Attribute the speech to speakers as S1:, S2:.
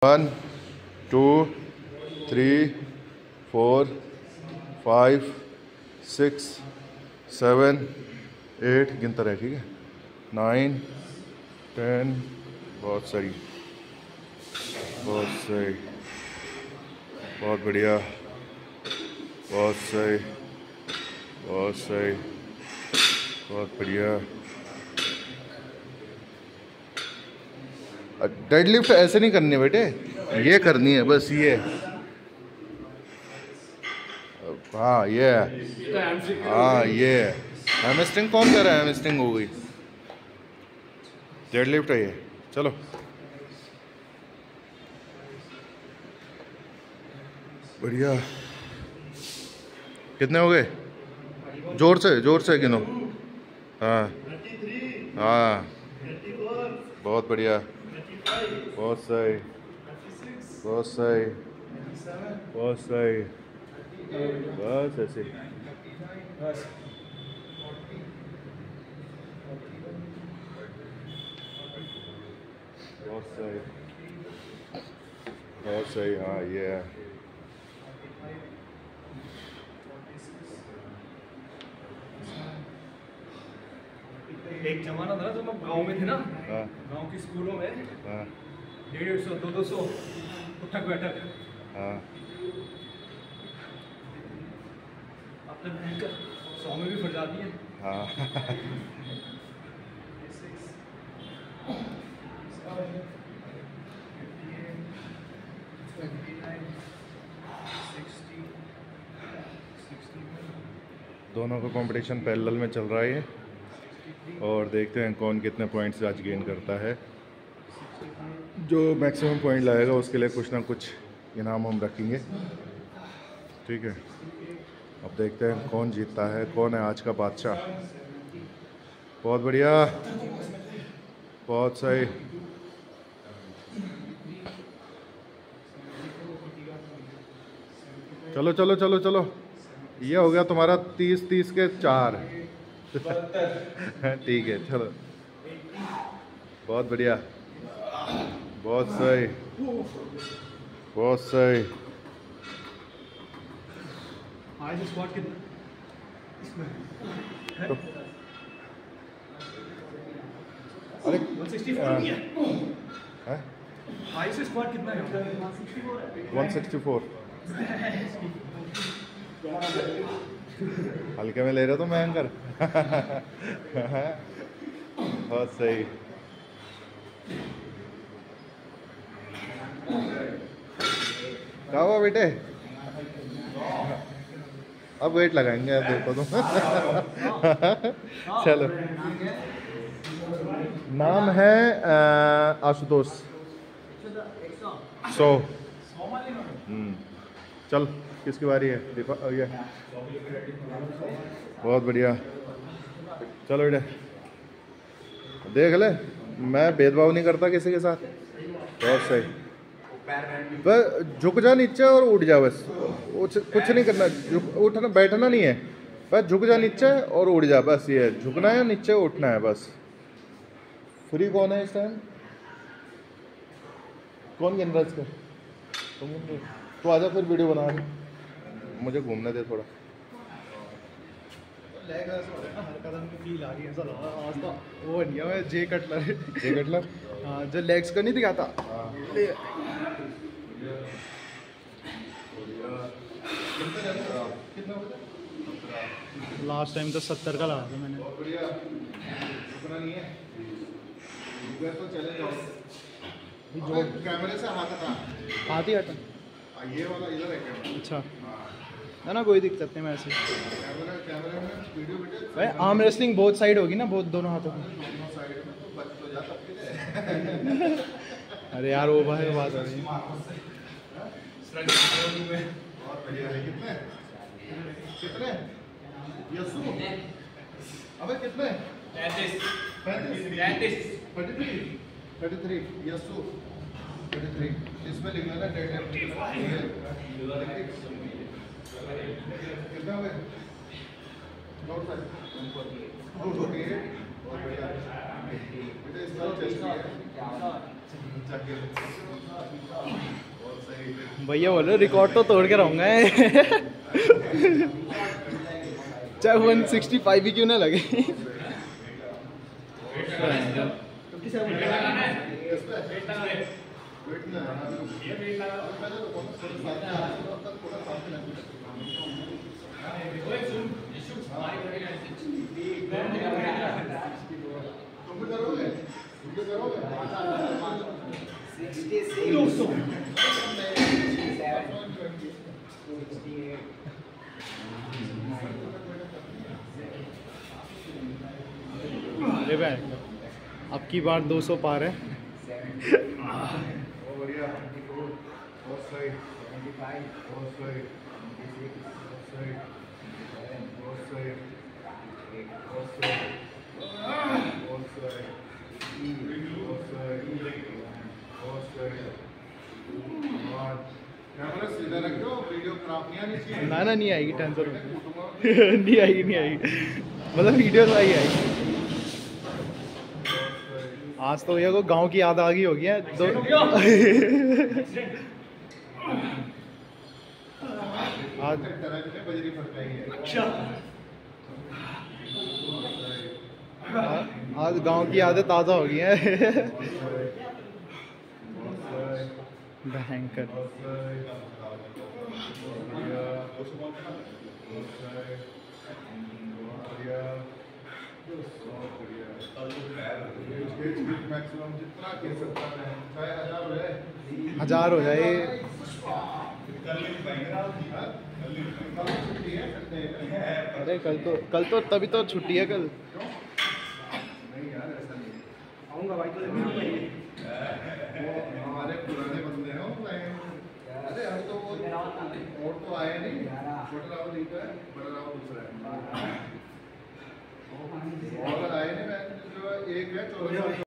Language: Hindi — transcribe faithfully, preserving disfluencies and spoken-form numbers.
S1: One two three four five six seven eight गिनता रहे, ठीक है, नाइन टेन, बहुत सही बहुत सही, बहुत बढ़िया, बहुत सही बहुत सही, बहुत बढ़िया। डेडलिफ्ट ऐसे नहीं करनी है बेटे, ये करनी है बस, ये हाँ ये हाँ ये हैमस्ट्रिंग कौन कर रहा है? हैमस्ट्रिंग हो गई, डेडलिफ्ट है ये। चलो बढ़िया, कितने हो गए? जोर से जोर से गिनो। हाँ हाँ बहुत बढ़िया, बहुत सही बहुत सही बहुत सही, बस ऐसे बहुत सही बहुत सही। हाँ ये है,
S2: एक जमाना था जब हम गांव में थे ना,
S1: हाँ
S2: गांव की स्कूलों में
S1: हाँ
S2: डेढ़ सौ दो दो सौ उठक बैठक,
S1: हाँ
S2: अब तक भयंकर सौ में भी फट जाती है।
S1: हाँ दोनों का कंपटीशन पैरेलल में चल रहा है और देखते हैं कौन कितने पॉइंट्स आज गेन करता है। जो मैक्सिमम पॉइंट लाएगा उसके लिए कुछ ना कुछ इनाम हम रखेंगे, ठीक है। अब देखते हैं कौन जीतता है, कौन है आज का बादशाह। बहुत बढ़िया, बहुत सही, चलो चलो चलो चलो, ये हो गया तुम्हारा तीस तीस के चार ठीक है चलो, बहुत बढ़िया, बहुत सही बहुत सही।
S2: हाई स्क्वाट कितना?
S1: तो, अरे
S2: एक सौ चौंसठ है।
S1: है
S2: हाई से स्क्वाट कितना है?
S1: One sixty four. हल्के में ले रहे हो तो मैं एंकर बहुत सही, क्या हुआ बेटे? अब वेट लगाएंगे, अब देखो तुम चलो, नाम है अ, आशुतोष। सौ हम्म चल, किसकी बारी है? दीपा, ये बहुत बढ़िया, चलो बेटे देख ले, मैं भेदभाव नहीं करता किसी के साथ, बहुत सही। बस झुक जा नीचे और उठ जा, बस कुछ नहीं करना, झुक उठना बैठना नहीं है, बस झुक जा नीचे और उठ जा, बस ये है, झुकना है नीचे उठना है बस। फ्री कौन है इस टाइम? कौन गिन रहा है इसका? तुम गिन रहे हो? तो आजा फिर वीडियो बना रहे, मुझे घूमने दे थोड़ा।
S2: लेग हर कदम की फील आ रही है, ऐसा लग रहा है आज तो वो इंडिया में जे कटलर
S1: जे कटलर
S2: हाँ, जो लेग्स का नहीं दिखाता। लास्ट टाइम तो सत्तर का लगा था मैंने।
S1: बहुत बढ़िया, रुकना नहीं है, तो चले जाओ। जो कैमरे से हाथ हटा,
S2: हाथ ही हटा,
S1: ये वाला इधर है कैमरा।
S2: अच्छा है ना, कोई दिक्कत नहीं। मैं ऐसे
S1: कैमरा कैमरे में वीडियो वीडियो
S2: भाई आर्म रेसलिंग बहुत साइड होगी ना, बहुत दोनों हाथों की।
S1: दोनों साइड में तो बच तो जा सकते हैं।
S2: अरे यार वो बात बात हो रही है।
S1: बहुत बढ़िया है। कितने कितने यस्सु, अबे कितने? पैंतीस पैंतीस थर्टी थ्री थर्टी थ्री यस्सु थर्टी थ्री। इसमें लिखना ना डेट है कितना हो गया? बहुत बढ़िया, बेटा इसका चेस्ट है
S2: भैया बोलो रिकॉर्ड तो तोड़ के रहूँगा चाहे वन सिक्सटी फाइव भी क्यों ना लगे। अरे भाई अब की बार दो सौ पार है। ना ना नहीं आएगी, टेंशन नहीं आएगी नहीं आएगी मतलब वीडियो तो आई आएगी। आज तो भैया को गांव की याद आ गई होगी है दो आज आज गांव की यादें ताज़ा हो गई हैं। भयंकर हजार हो जाए। अरे कल तो कल तो तभी तो छुट्टी है कल। आऊँगा भाई तो हमारे पुराने बंदे हैं। अरे हम तो और तो आए नहीं, छोटा राव नहीं तो है, बड़ा राव दूसरा है और आए नहीं। मैं जो एक है तो